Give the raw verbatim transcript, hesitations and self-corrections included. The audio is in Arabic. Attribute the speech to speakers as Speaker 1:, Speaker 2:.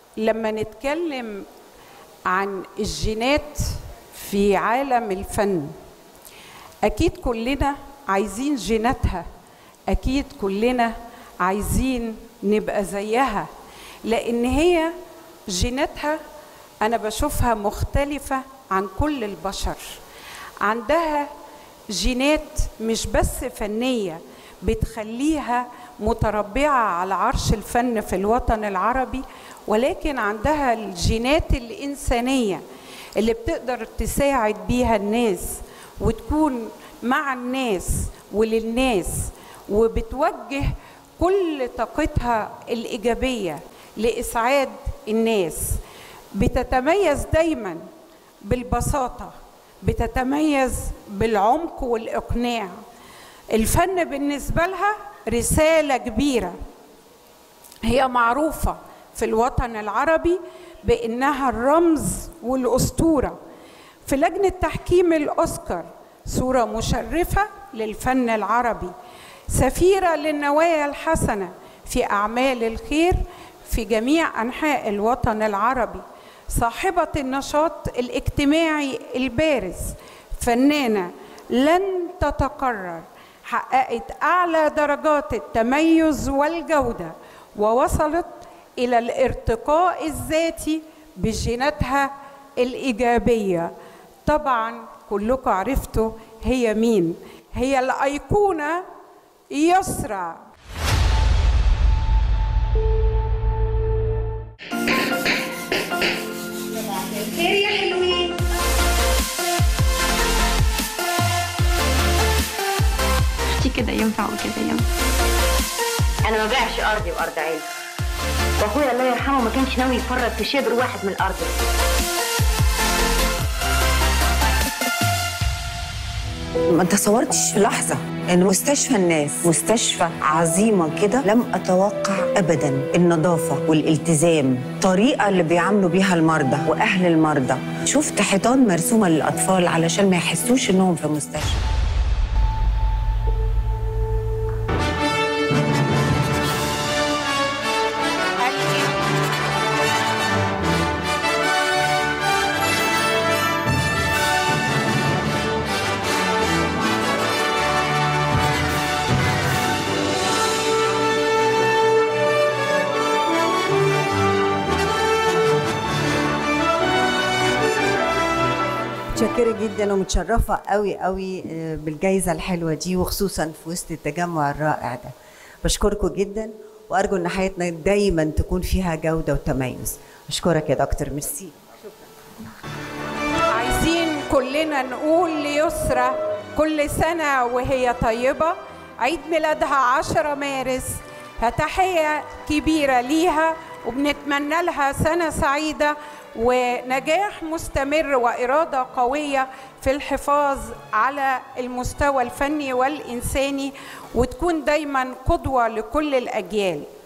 Speaker 1: لما نتكلم عن الجينات في عالم الفن، أكيد كلنا عايزين جيناتها، أكيد كلنا عايزين نبقى زيها، لأن هي جيناتها أنا بشوفها مختلفة عن كل البشر. عندها جينات مش بس فنية بتخليها متربعة على عرش الفن في الوطن العربي، ولكن عندها الجينات الإنسانية اللي بتقدر تساعد بيها الناس وتكون مع الناس وللناس، وبتوجه كل طاقتها الإيجابية لإسعاد الناس. بتتميز دايما بالبساطة، بتتميز بالعمق والإقناع. الفن بالنسبة لها رسالة كبيرة، هي معروفة في الوطن العربي بأنها الرمز والأسطورة. في لجنة تحكيم الأوسكار صورة مشرفة للفن العربي، سفيرة للنوايا الحسنة في أعمال الخير في جميع أنحاء الوطن العربي، صاحبة النشاط الاجتماعي البارز، فنانة لن تتكرر، حققت أعلى درجات التميز والجودة، ووصلت إلى الارتقاء الذاتي بجيناتها الإيجابية. طبعا كلكم عرفتوا هي مين، هي الأيقونة يسرى.
Speaker 2: خير يا حلوين.
Speaker 3: اختي كده ينفع وكده ينفع.
Speaker 2: انا ما بيعش ارضي وارض عيلتي، واخويا الله يرحمه ما كانش ناوي يفرط في شبر واحد من الارض.
Speaker 4: ما تصورتش في لحظة إن مستشفى الناس مستشفى عظيمة كده. لم أتوقع أبداً النظافة والالتزام، الطريقة اللي بيعاملوا بيها المرضى وأهل المرضى. شفت حيطان مرسومة للأطفال علشان ما يحسوش إنهم في مستشفى.
Speaker 5: متشكرة جدا ومتشرفة قوي قوي بالجائزة الحلوة دي، وخصوصا في وسط التجمع الرائع ده. بشكركم جدا وأرجو إن حياتنا دايما تكون فيها جودة وتميز. أشكرك يا دكتور، ميرسي.
Speaker 1: عايزين كلنا نقول ليسرى كل سنة وهي طيبة، عيد ميلادها عشرة مارس، فتحية كبيرة ليها وبنتمنى لها سنة سعيدة ونجاح مستمر وإرادة قوية في الحفاظ على المستوى الفني والإنساني، وتكون دايما قدوة لكل الأجيال.